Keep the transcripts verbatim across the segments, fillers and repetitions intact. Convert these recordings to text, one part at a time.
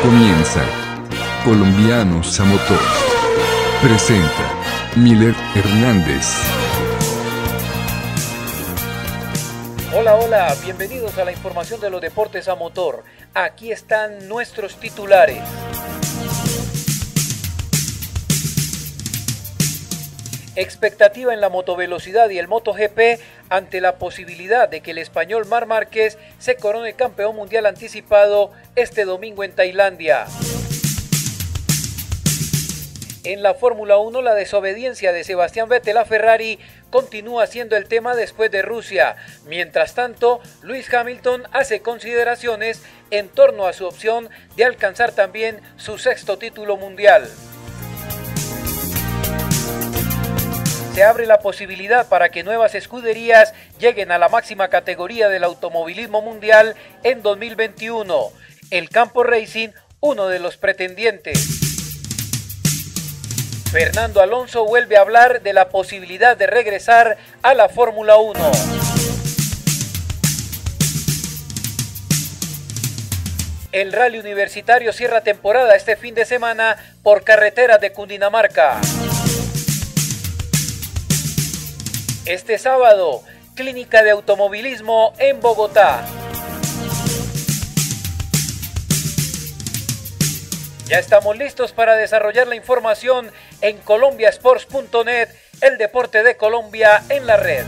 Comienza Colombianos a Motor. Presenta Miller Hernández. Hola, hola, bienvenidos a la información de los deportes a motor. Aquí están nuestros titulares. Expectativa en la motovelocidad y el MotoGP ante la posibilidad de que el español Marc Márquez se corone campeón mundial anticipado este domingo en Tailandia. En la Fórmula uno, la desobediencia de Sebastián Vettel a Ferrari continúa siendo el tema después de Rusia. Mientras tanto, Lewis Hamilton hace consideraciones en torno a su opción de alcanzar también su sexto título mundial. Se abre la posibilidad para que nuevas escuderías lleguen a la máxima categoría del automovilismo mundial en dos mil veintiuno. El Campo Racing, uno de los pretendientes. Fernando Alonso vuelve a hablar de la posibilidad de regresar a la Fórmula uno. El Rally Universitario cierra temporada este fin de semana por carreteras de Cundinamarca. Este sábado, clínica de automovilismo en Bogotá. Ya estamos listos para desarrollar la información en colombia sports punto net, el deporte de Colombia en la red.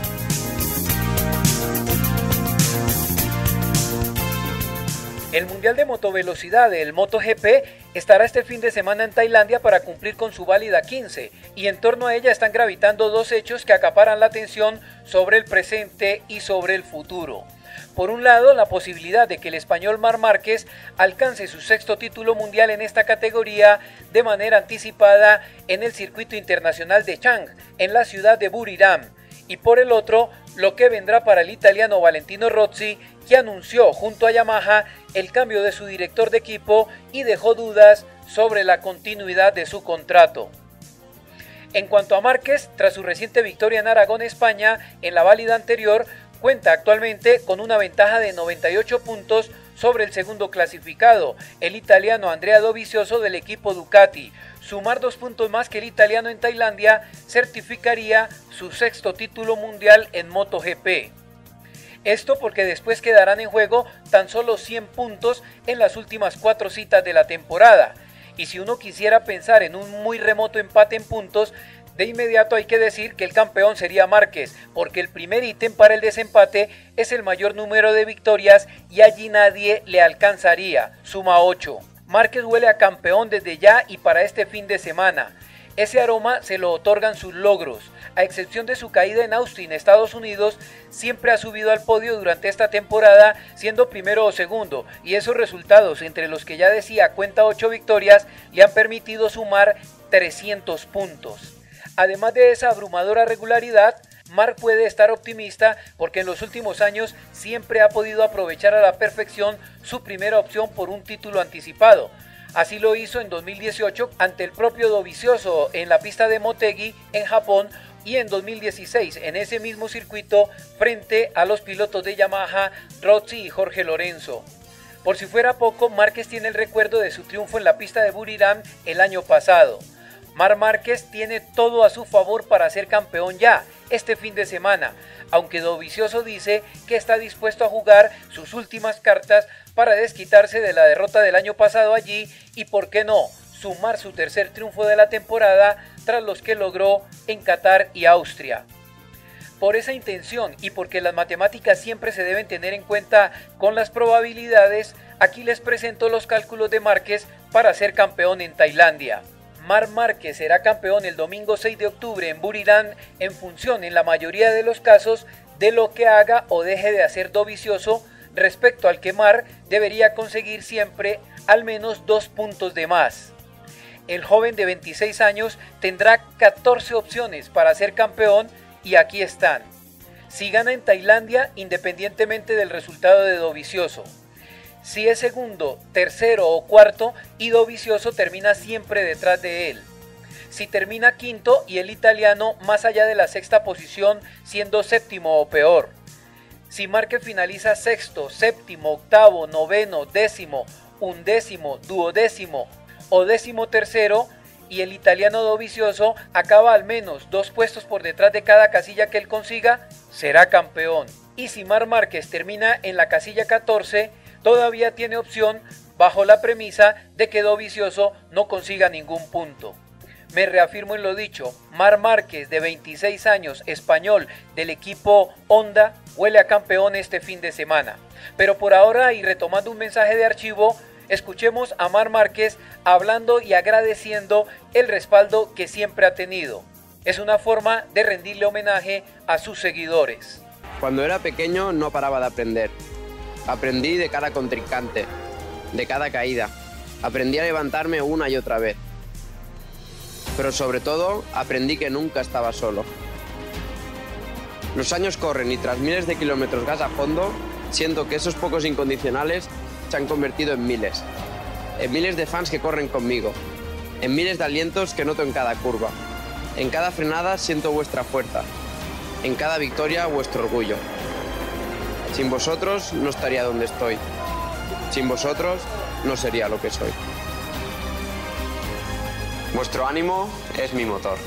El Mundial de Motovelocidad del MotoGP estará este fin de semana en Tailandia para cumplir con su válida quince, y en torno a ella están gravitando dos hechos que acaparan la atención sobre el presente y sobre el futuro. Por un lado, la posibilidad de que el español Marc Márquez alcance su sexto título mundial en esta categoría de manera anticipada en el circuito internacional de Chang, en la ciudad de Buriram. Y por el otro, lo que vendrá para el italiano Valentino Rossi, que anunció junto a Yamaha el cambio de su director de equipo y dejó dudas sobre la continuidad de su contrato. En cuanto a Márquez, tras su reciente victoria en Aragón, España, en la válida anterior, cuenta actualmente con una ventaja de noventa y ocho puntos sobre el segundo clasificado, el italiano Andrea Dovizioso del equipo Ducati. Sumar dos puntos más que el italiano en Tailandia certificaría su sexto título mundial en MotoGP. Esto porque después quedarán en juego tan solo cien puntos en las últimas cuatro citas de la temporada. Y si uno quisiera pensar en un muy remoto empate en puntos, de inmediato hay que decir que el campeón sería Márquez, porque el primer ítem para el desempate es el mayor número de victorias y allí nadie le alcanzaría, suma ocho. Márquez huele a campeón desde ya y para este fin de semana. Ese aroma se lo otorgan sus logros. A excepción de su caída en Austin, Estados Unidos, siempre ha subido al podio durante esta temporada, siendo primero o segundo, y esos resultados, entre los que ya decía cuenta ocho victorias, le han permitido sumar trescientos puntos. Además de esa abrumadora regularidad, Marc puede estar optimista porque en los últimos años siempre ha podido aprovechar a la perfección su primera opción por un título anticipado. Así lo hizo en dos mil dieciocho ante el propio Dovizioso en la pista de Motegi en Japón, y en dos mil dieciséis en ese mismo circuito frente a los pilotos de Yamaha, Rossi y Jorge Lorenzo. Por si fuera poco, Márquez tiene el recuerdo de su triunfo en la pista de Buriram el año pasado. Marc Márquez tiene todo a su favor para ser campeón ya, este fin de semana, aunque Dovizioso dice que está dispuesto a jugar sus últimas cartas para desquitarse de la derrota del año pasado allí y, por qué no, sumar su tercer triunfo de la temporada tras los que logró en Qatar y Austria. Por esa intención y porque las matemáticas siempre se deben tener en cuenta con las probabilidades, aquí les presento los cálculos de Márquez para ser campeón en Tailandia. Marc Márquez será campeón el domingo seis de octubre en Buriram en función, en la mayoría de los casos, de lo que haga o deje de hacer Dovizioso, respecto al que Marc debería conseguir siempre al menos dos puntos de más. El joven de veintiséis años tendrá catorce opciones para ser campeón y aquí están. Si gana en Tailandia, independientemente del resultado de Dovizioso. Si es segundo, tercero o cuarto y Dovizioso termina siempre detrás de él. Si termina quinto y el italiano más allá de la sexta posición siendo séptimo o peor. Si Márquez finaliza sexto, séptimo, octavo, noveno, décimo undécimo, duodécimo o décimo tercero, y el italiano Dovizioso acaba al menos dos puestos por detrás de cada casilla que él consiga, será campeón. Y si Marc Márquez termina en la casilla catorce, todavía tiene opción bajo la premisa de que Dovizioso no consiga ningún punto. Me reafirmo en lo dicho, Marc Márquez, de veintiséis años, español, del equipo Honda, huele a campeón este fin de semana. Pero por ahora, y retomando un mensaje de archivo, escuchemos a Marc Márquez hablando y agradeciendo el respaldo que siempre ha tenido. Es una forma de rendirle homenaje a sus seguidores. Cuando era pequeño no paraba de aprender. Aprendí de cada contrincante, de cada caída. Aprendí a levantarme una y otra vez. Pero sobre todo, aprendí que nunca estaba solo. Los años corren y tras miles de kilómetros gas a fondo, siento que esos pocos incondicionales se han convertido en miles. En miles de fans que corren conmigo. En miles de alientos que noto en cada curva. En cada frenada siento vuestra fuerza. En cada victoria vuestro orgullo. Sin vosotros no estaría donde estoy. Sin vosotros no sería lo que soy. Vuestro ánimo es mi motor.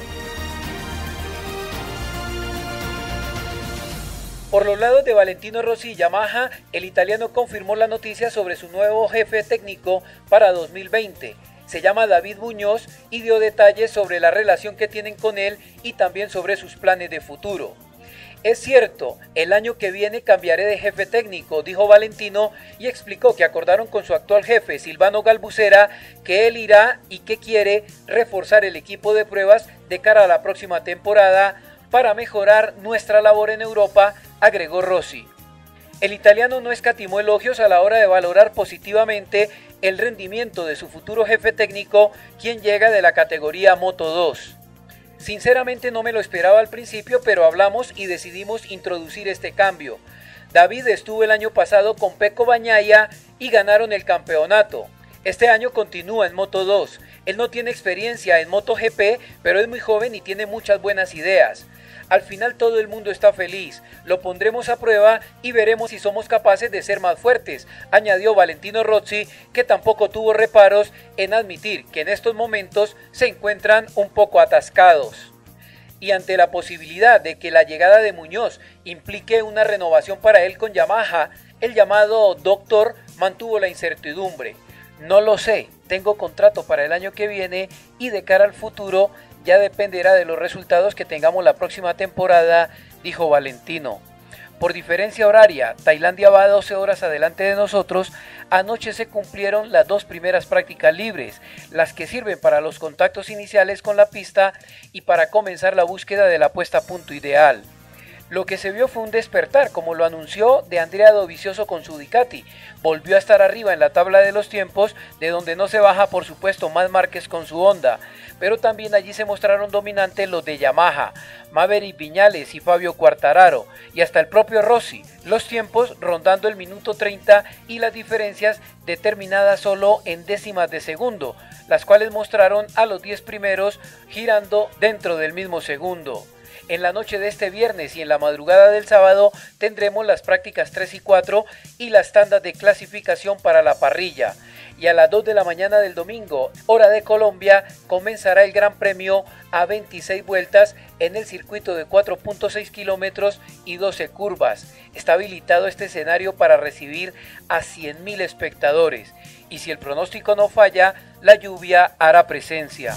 Por los lados de Valentino Rossi y Yamaha, el italiano confirmó la noticia sobre su nuevo jefe técnico para dos mil veinte. Se llama David Muñoz y dio detalles sobre la relación que tienen con él y también sobre sus planes de futuro. Es cierto, el año que viene cambiaré de jefe técnico, dijo Valentino, y explicó que acordaron con su actual jefe, Silvano Galbucera, que él irá y que quiere reforzar el equipo de pruebas de cara a la próxima temporada para mejorar nuestra labor en Europa, agregó Rossi. El italiano no escatimó elogios a la hora de valorar positivamente el rendimiento de su futuro jefe técnico, quien llega de la categoría Moto dos. Sinceramente no me lo esperaba al principio, pero hablamos y decidimos introducir este cambio. David estuvo el año pasado con Pecco Bagnaia y ganaron el campeonato. Este año continúa en Moto dos. Él no tiene experiencia en MotoGP, pero es muy joven y tiene muchas buenas ideas. Al final todo el mundo está feliz, lo pondremos a prueba y veremos si somos capaces de ser más fuertes, añadió Valentino Rossi, que tampoco tuvo reparos en admitir que en estos momentos se encuentran un poco atascados. Y ante la posibilidad de que la llegada de Muñoz implique una renovación para él con Yamaha, el llamado doctor mantuvo la incertidumbre. No lo sé, tengo contrato para el año que viene y de cara al futuro ya dependerá de los resultados que tengamos la próxima temporada, dijo Valentino. Por diferencia horaria, Tailandia va doce horas adelante de nosotros. Anoche se cumplieron las dos primeras prácticas libres, las que sirven para los contactos iniciales con la pista y para comenzar la búsqueda de la puesta a punto ideal. Lo que se vio fue un despertar, como lo anunció de Andrea Dovizioso con su Ducati. Volvió a estar arriba en la tabla de los tiempos, de donde no se baja por supuesto Marc Márquez con su Honda, pero también allí se mostraron dominantes los de Yamaha, Maverick Viñales y Fabio Quartararo, y hasta el propio Rossi, los tiempos rondando el minuto treinta y las diferencias determinadas solo en décimas de segundo, las cuales mostraron a los diez primeros girando dentro del mismo segundo. En la noche de este viernes y en la madrugada del sábado tendremos las prácticas tres y cuatro y las tandas de clasificación para la parrilla. Y a las dos de la mañana del domingo, hora de Colombia, comenzará el Gran Premio a veintiséis vueltas en el circuito de cuatro punto seis kilómetros y doce curvas. Está habilitado este escenario para recibir a cien mil espectadores. Y si el pronóstico no falla, la lluvia hará presencia.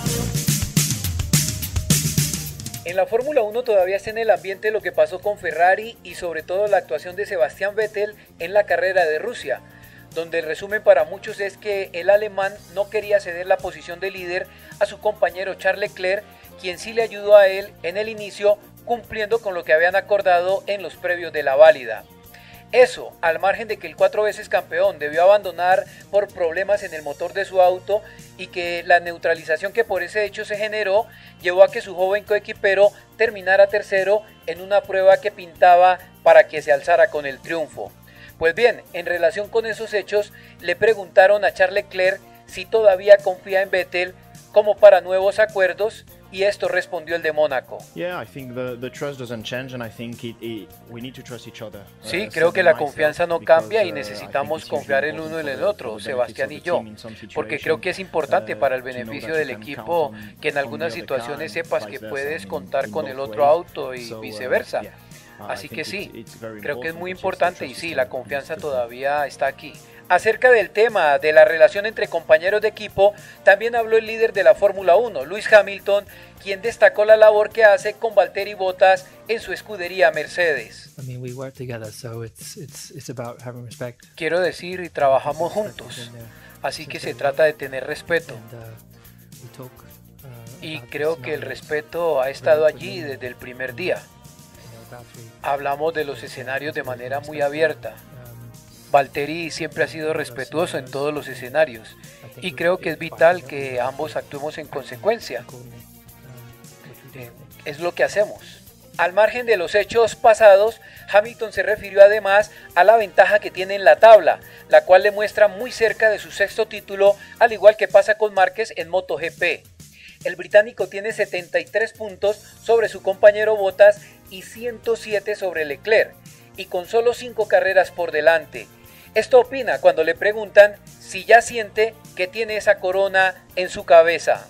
En la Fórmula uno todavía está en el ambiente lo que pasó con Ferrari y sobre todo la actuación de Sebastián Vettel en la carrera de Rusia, donde el resumen para muchos es que el alemán no quería ceder la posición de líder a su compañero Charles Leclerc, quien sí le ayudó a él en el inicio cumpliendo con lo que habían acordado en los previos de la válida. Eso, al margen de que el cuatro veces campeón debió abandonar por problemas en el motor de su auto y que la neutralización que por ese hecho se generó llevó a que su joven coequipero terminara tercero en una prueba que pintaba para que se alzara con el triunfo. Pues bien, en relación con esos hechos, le preguntaron a Charles Leclerc si todavía confía en Vettel como para nuevos acuerdos y esto respondió el de Mónaco. Sí, creo que la confianza no cambia y necesitamos confiar el uno en el otro, Sebastián y yo, porque creo que es importante para el beneficio del equipo que en algunas situaciones sepas que puedes contar con el otro auto y viceversa. Así que sí, creo que es muy importante y sí, la confianza todavía está aquí. Acerca del tema de la relación entre compañeros de equipo, también habló el líder de la Fórmula uno, Lewis Hamilton, quien destacó la labor que hace con Valtteri Bottas en su escudería Mercedes. Quiero decir, y trabajamos juntos, así que se trata de tener respeto. Y creo que el respeto ha estado allí desde el primer día. Hablamos de los escenarios de manera muy abierta. Valtteri siempre ha sido respetuoso en todos los escenarios y creo que es vital que ambos actuemos en consecuencia. Eh, es lo que hacemos. Al margen de los hechos pasados, Hamilton se refirió además a la ventaja que tiene en la tabla, la cual le muestra muy cerca de su sexto título, al igual que pasa con Márquez en MotoGP. El británico tiene setenta y tres puntos sobre su compañero Bottas y ciento siete sobre Leclerc, y con solo cinco carreras por delante. Esto opina cuando le preguntan si ya siente que tiene esa corona en su cabeza.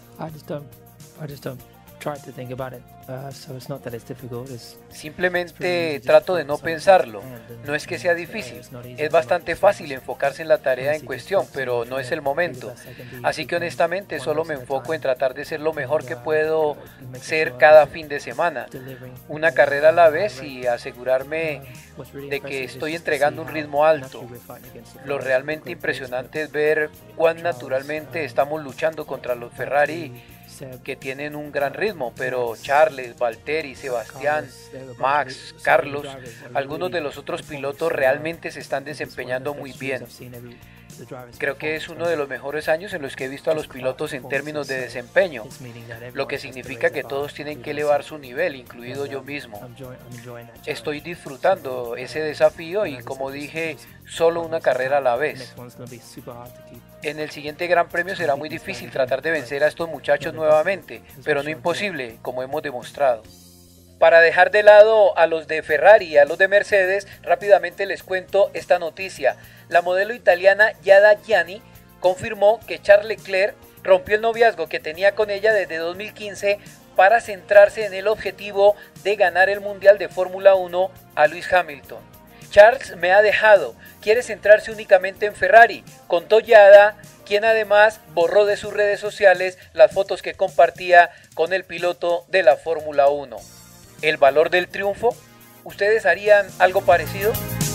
Simplemente trato de no pensarlo. No es que sea difícil, es bastante fácil enfocarse en la tarea en cuestión, pero no es el momento. Así que honestamente solo me enfoco en tratar de ser lo mejor que puedo ser cada fin de semana, una carrera a la vez, y asegurarme de que estoy entregando un ritmo alto. Lo realmente impresionante es ver cuán naturalmente estamos luchando contra los Ferrari, que tienen un gran ritmo, pero Charles, Valtteri, Sebastián, Max, Carlos, algunos de los otros pilotos realmente se están desempeñando muy bien. Creo que es uno de los mejores años en los que he visto a los pilotos en términos de desempeño, lo que significa que todos tienen que elevar su nivel, incluido yo mismo. Estoy disfrutando ese desafío y, como dije, solo una carrera a la vez. En el siguiente Gran Premio será muy difícil tratar de vencer a estos muchachos nuevamente, pero no imposible, como hemos demostrado. Para dejar de lado a los de Ferrari y a los de Mercedes, rápidamente les cuento esta noticia. La modelo italiana Giada Gianni confirmó que Charles Leclerc rompió el noviazgo que tenía con ella desde dos mil quince para centrarse en el objetivo de ganar el Mundial de Fórmula uno a Lewis Hamilton. Charles me ha dejado, quiere centrarse únicamente en Ferrari, contó Giada, quien además borró de sus redes sociales las fotos que compartía con el piloto de la Fórmula uno. ¿El valor del triunfo? ¿Ustedes harían algo parecido?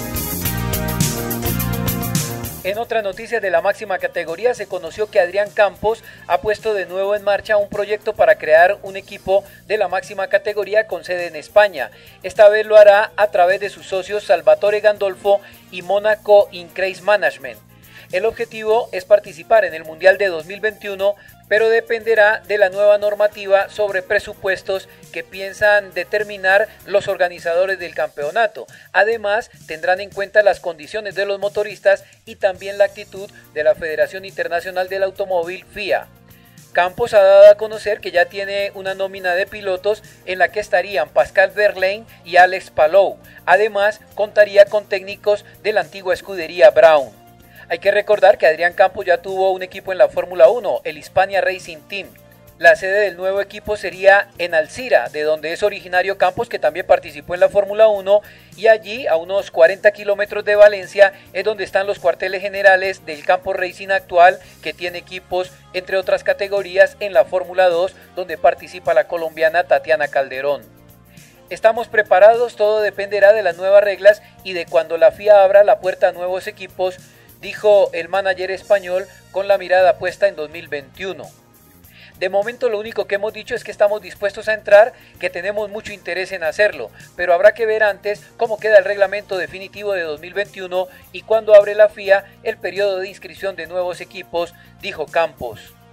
En otras noticias de la máxima categoría, se conoció que Adrián Campos ha puesto de nuevo en marcha un proyecto para crear un equipo de la máxima categoría con sede en España. Esta vez lo hará a través de sus socios Salvatore Gandolfo y Monaco Increase Management. El objetivo es participar en el Mundial de dos mil veintiuno, pero dependerá de la nueva normativa sobre presupuestos que piensan determinar los organizadores del campeonato. Además, tendrán en cuenta las condiciones de los motoristas y también la actitud de la Federación Internacional del Automóvil, F I A. Campos ha dado a conocer que ya tiene una nómina de pilotos en la que estarían Pascal Wehrlein y Alex Palou. Además, contaría con técnicos de la antigua escudería Brown. Hay que recordar que Adrián Campos ya tuvo un equipo en la Fórmula uno, el Hispania Racing Team. La sede del nuevo equipo sería en Alcira, de donde es originario Campos, que también participó en la Fórmula uno, y allí, a unos cuarenta kilómetros de Valencia, es donde están los cuarteles generales del Campo Racing actual, que tiene equipos, entre otras categorías, en la Fórmula dos, donde participa la colombiana Tatiana Calderón. Estamos preparados, todo dependerá de las nuevas reglas y de cuando la F I A abra la puerta a nuevos equipos, dijo el manager español con la mirada puesta en dos mil veintiuno. De momento lo único que hemos dicho es que estamos dispuestos a entrar, que tenemos mucho interés en hacerlo, pero habrá que ver antes cómo queda el reglamento definitivo de dos mil veintiuno y cuándo abre la F I A el periodo de inscripción de nuevos equipos, dijo Campos.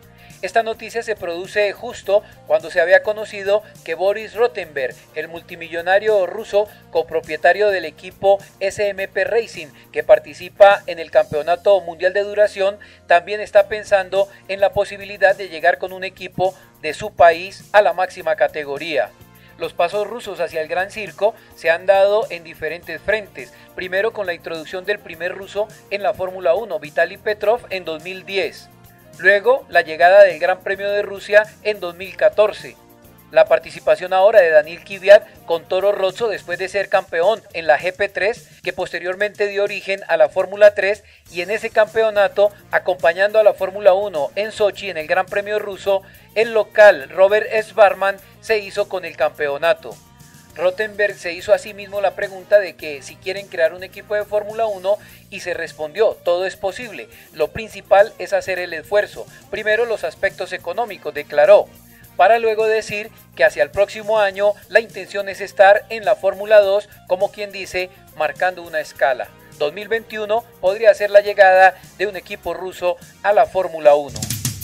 Esta noticia se produce justo cuando se había conocido que Boris Rottenberg, el multimillonario ruso copropietario del equipo S M P Racing, que participa en el Campeonato Mundial de Duración, también está pensando en la posibilidad de llegar con un equipo de su país a la máxima categoría. Los pasos rusos hacia el Gran Circo se han dado en diferentes frentes, primero con la introducción del primer ruso en la Fórmula uno, Vitaly Petrov, en dos mil diez. Luego, la llegada del Gran Premio de Rusia en dos mil catorce. La participación ahora de Daniil Kvyat con Toro Rosso después de ser campeón en la G P tres, que posteriormente dio origen a la Fórmula tres, y en ese campeonato, acompañando a la Fórmula uno en Sochi en el Gran Premio ruso, el local Robert Schwarzman se hizo con el campeonato. Rottenberg se hizo a sí mismo la pregunta de que si quieren crear un equipo de Fórmula uno y se respondió, todo es posible, lo principal es hacer el esfuerzo, primero los aspectos económicos, declaró, para luego decir que hacia el próximo año la intención es estar en la Fórmula dos, como quien dice, marcando una escala. dos mil veintiuno podría ser la llegada de un equipo ruso a la Fórmula uno.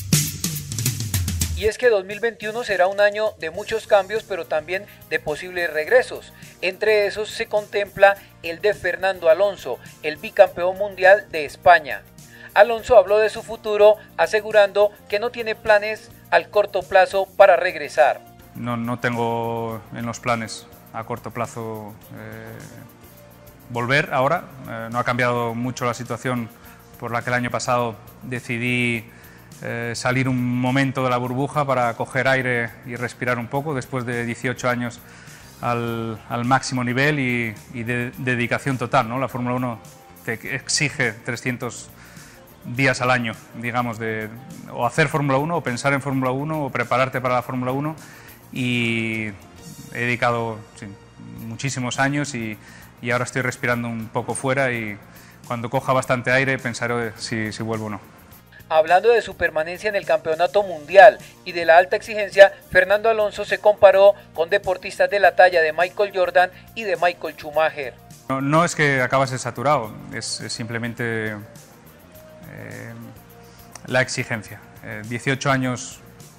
Y es que dos mil veintiuno será un año de muchos cambios, pero también de posibles regresos. Entre esos se contempla el de Fernando Alonso, el bicampeón mundial de España. Alonso habló de su futuro, asegurando que no tiene planes al corto plazo para regresar. No, no tengo en los planes a corto plazo eh, volver ahora. Eh, no ha cambiado mucho la situación por la que el año pasado decidí Eh, salir un momento de la burbuja para coger aire y respirar un poco después de dieciocho años al, al máximo nivel y, y de, de dedicación total, ¿no? La Fórmula uno te exige trescientos días al año, digamos, de o hacer Fórmula uno o pensar en Fórmula uno o prepararte para la Fórmula uno, y he dedicado sí, muchísimos años y, y ahora estoy respirando un poco fuera, y cuando coja bastante aire pensaré si, si vuelvo o no. Hablando de su permanencia en el campeonato mundial y de la alta exigencia, Fernando Alonso se comparó con deportistas de la talla de Michael Jordan y de Michael Schumacher. No, no es que acabase saturado, es, es simplemente eh, la exigencia. Eh, dieciocho años,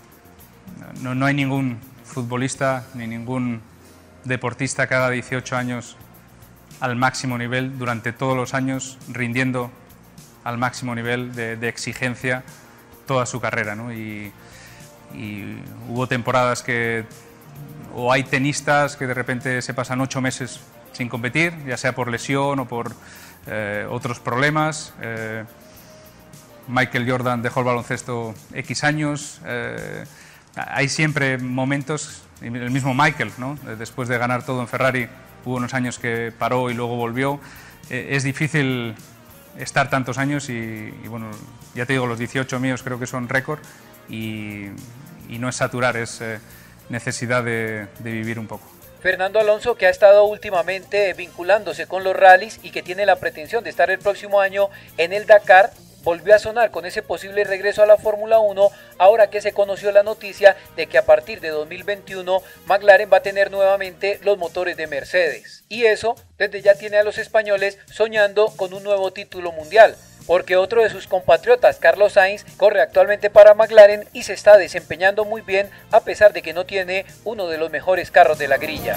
no, no hay ningún futbolista ni ningún deportista que haga dieciocho años al máximo nivel durante todos los años, rindiendo al máximo nivel de, de exigencia toda su carrera, ¿no? Y, y hubo temporadas que, o hay tenistas que de repente se pasan ocho meses sin competir, ya sea por lesión o por eh, otros problemas. Eh, Michael Jordan dejó el baloncesto X años. Eh, hay siempre momentos, el mismo Michael, ¿no? Después de ganar todo en Ferrari, hubo unos años que paró y luego volvió. Eh, es difícil estar tantos años y, y bueno, ya te digo, los dieciocho míos creo que son récord, y, y no es saturar, es eh, necesidad de, de vivir un poco. Fernando Alonso, que ha estado últimamente vinculándose con los rallies y que tiene la pretensión de estar el próximo año en el Dakar, volvió a sonar con ese posible regreso a la Fórmula uno, ahora que se conoció la noticia de que a partir de dos mil veintiuno McLaren va a tener nuevamente los motores de Mercedes. Y eso desde ya tiene a los españoles soñando con un nuevo título mundial, porque otro de sus compatriotas, Carlos Sainz, corre actualmente para McLaren y se está desempeñando muy bien a pesar de que no tiene uno de los mejores carros de la grilla.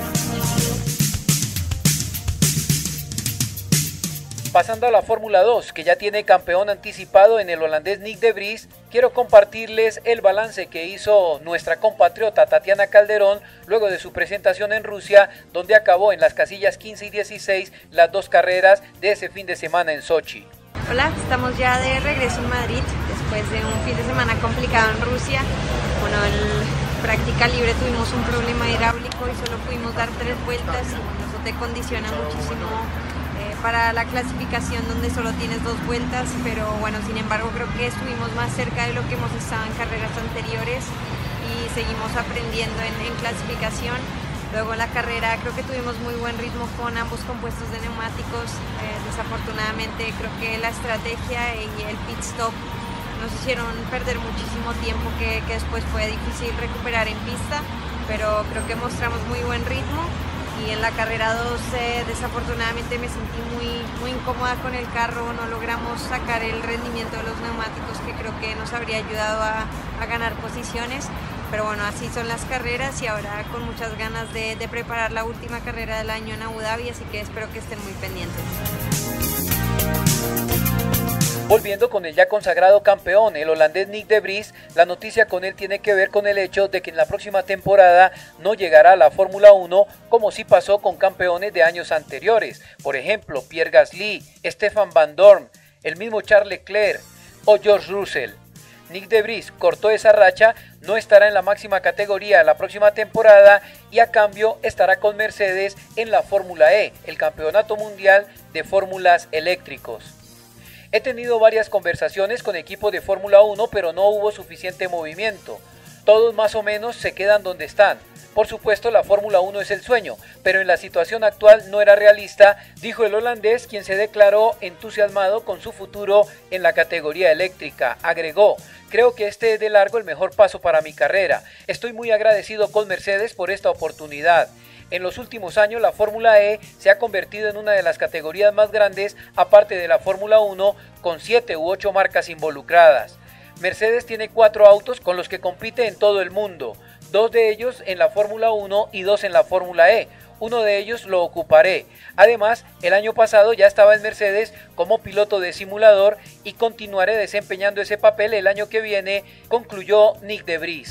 Pasando a la Fórmula dos, que ya tiene campeón anticipado en el holandés Nick de Vries, quiero compartirles el balance que hizo nuestra compatriota Tatiana Calderón luego de su presentación en Rusia, donde acabó en las casillas quince y dieciséis las dos carreras de ese fin de semana en Sochi. Hola, estamos ya de regreso en Madrid después de un fin de semana complicado en Rusia. Bueno, en práctica libre tuvimos un problema hidráulico y solo pudimos dar tres vueltas, y bueno, eso te condiciona muchísimo para la clasificación, donde solo tienes dos vueltas, pero bueno, sin embargo creo que estuvimos más cerca de lo que hemos estado en carreras anteriores y seguimos aprendiendo en, en clasificación. Luego en la carrera creo que tuvimos muy buen ritmo con ambos compuestos de neumáticos. Eh, desafortunadamente creo que la estrategia y el pit stop nos hicieron perder muchísimo tiempo que, que después fue difícil recuperar en pista, pero creo que mostramos muy buen ritmo. y en la carrera dos eh, desafortunadamente me sentí muy, muy incómoda con el carro, no logramos sacar el rendimiento de los neumáticos que creo que nos habría ayudado a, a ganar posiciones, pero bueno, así son las carreras y ahora con muchas ganas de, de preparar la última carrera del año en Abu Dhabi, así que espero que estén muy pendientes. Volviendo con el ya consagrado campeón, el holandés Nick de Vries, la noticia con él tiene que ver con el hecho de que en la próxima temporada no llegará a la Fórmula uno como sí pasó con campeones de años anteriores, por ejemplo Pierre Gasly, Stefan Van Dorn, el mismo Charles Leclerc o George Russell. Nick de Vries cortó esa racha, no estará en la máxima categoría la próxima temporada y a cambio estará con Mercedes en la Fórmula E, el campeonato mundial de fórmulas eléctricos. He tenido varias conversaciones con equipos de Fórmula uno, pero no hubo suficiente movimiento. Todos más o menos se quedan donde están. Por supuesto, la Fórmula uno es el sueño, pero en la situación actual no era realista, dijo el holandés, quien se declaró entusiasmado con su futuro en la categoría eléctrica. Agregó: creo que este es de largo el mejor paso para mi carrera. Estoy muy agradecido con Mercedes por esta oportunidad. En los últimos años la Fórmula E se ha convertido en una de las categorías más grandes, aparte de la Fórmula uno, con siete u ocho marcas involucradas. Mercedes tiene cuatro autos con los que compite en todo el mundo, dos de ellos en la Fórmula uno y dos en la Fórmula E. Uno de ellos lo ocuparé. Además, el año pasado ya estaba en Mercedes como piloto de simulador y continuaré desempeñando ese papel el año que viene, concluyó Nick de Vries.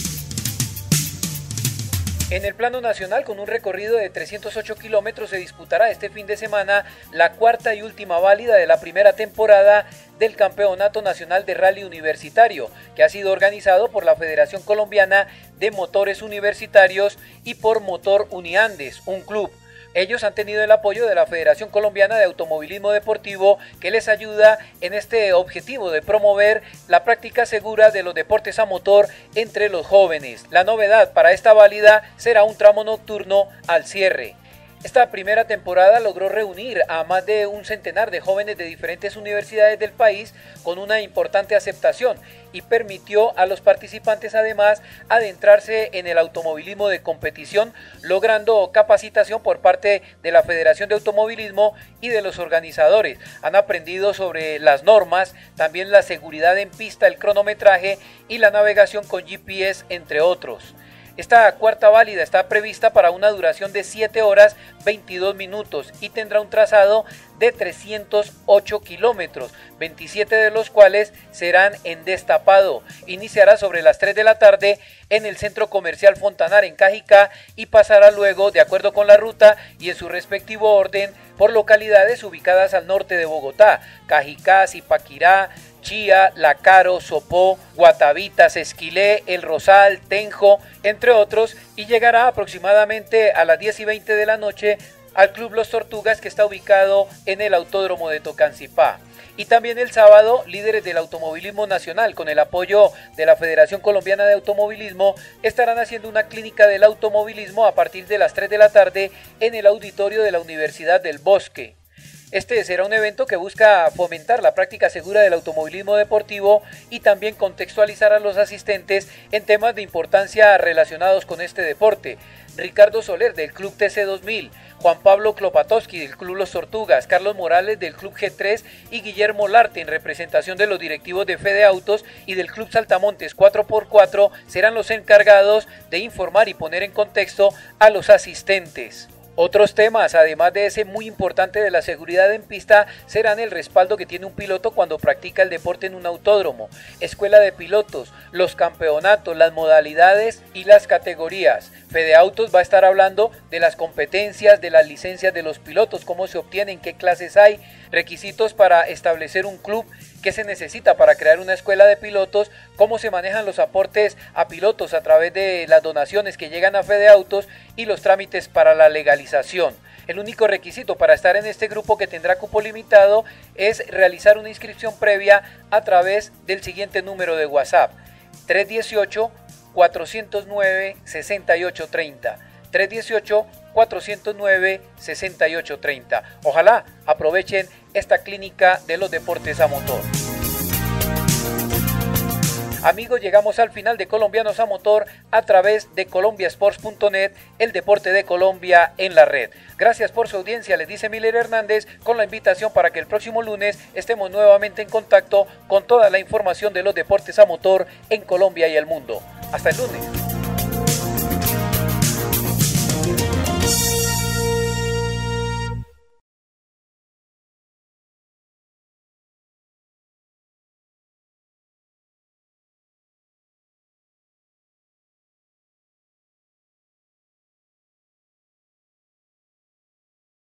En el plano nacional, con un recorrido de trescientos ocho kilómetros, se disputará este fin de semana la cuarta y última válida de la primera temporada del Campeonato Nacional de Rally Universitario, que ha sido organizado por la Federación Colombiana de Motores Universitarios y por Motor Uniandes, un club. Ellos han tenido el apoyo de la Federación Colombiana de Automovilismo Deportivo, que les ayuda en este objetivo de promover la práctica segura de los deportes a motor entre los jóvenes. La novedad para esta válida será un tramo nocturno al cierre. Esta primera temporada logró reunir a más de un centenar de jóvenes de diferentes universidades del país con una importante aceptación y permitió a los participantes además adentrarse en el automovilismo de competición, logrando capacitación por parte de la Federación de Automovilismo y de los organizadores. Han aprendido sobre las normas, también la seguridad en pista, el cronometraje y la navegación con G P S, entre otros. Esta cuarta válida está prevista para una duración de siete horas veintidós minutos y tendrá un trazado de trescientos ocho kilómetros, veintisiete de los cuales serán en destapado. Iniciará sobre las tres de la tarde en el Centro Comercial Fontanar en Cajicá y pasará luego, de acuerdo con la ruta y en su respectivo orden, por localidades ubicadas al norte de Bogotá: Cajicá, Zipaquirá, Chía, La Caro, Sopó, Guatavitas, Esquilé, El Rosal, Tenjo, entre otros, y llegará aproximadamente a las diez y veinte de la noche al Club Los Tortugas, que está ubicado en el Autódromo de Tocancipá. Y también el sábado, líderes del automovilismo nacional, con el apoyo de la Federación Colombiana de Automovilismo, estarán haciendo una clínica del automovilismo a partir de las tres de la tarde en el auditorio de la Universidad del Bosque. Este será un evento que busca fomentar la práctica segura del automovilismo deportivo y también contextualizar a los asistentes en temas de importancia relacionados con este deporte. Ricardo Soler del Club T C dos mil, Juan Pablo Klopatowski del Club Los Tortugas, Carlos Morales del Club G tres y Guillermo Larte en representación de los directivos de Fede Autos y del Club Saltamontes cuatro por cuatro serán los encargados de informar y poner en contexto a los asistentes. Otros temas, además de ese muy importante de la seguridad en pista, serán el respaldo que tiene un piloto cuando practica el deporte en un autódromo, escuela de pilotos, los campeonatos, las modalidades y las categorías. Fede Autos va a estar hablando de las competencias, de las licencias de los pilotos, cómo se obtienen, qué clases hay, requisitos para establecer un club, qué se necesita para crear una escuela de pilotos, cómo se manejan los aportes a pilotos a través de las donaciones que llegan a Fede Autos y los trámites para la legalización. El único requisito para estar en este grupo, que tendrá cupo limitado, es realizar una inscripción previa a través del siguiente número de WhatsApp: tres uno ocho, cuatro cero nueve, seis ocho tres cero, tres uno ocho, cuatro cero nueve, seis ocho tres cero. Ojalá aprovechen esta clínica de los deportes a motor. Amigos, llegamos al final de Colombianos a Motor a través de colombia sports punto net, el deporte de Colombia en la red. Gracias por su audiencia, les dice Miller Hernández, con la invitación para que el próximo lunes estemos nuevamente en contacto con toda la información de los deportes a motor en Colombia y el mundo. Hasta el lunes.